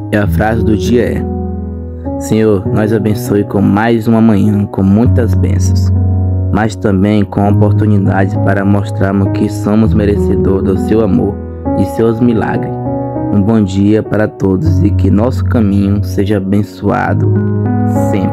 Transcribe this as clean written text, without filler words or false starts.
E a frase do dia é: Senhor, nos abençoe com mais uma manhã, com muitas bênçãos, mas também com oportunidades para mostrarmos que somos merecedores do seu amor e seus milagres. Um bom dia para todos e que nosso caminho seja abençoado sempre.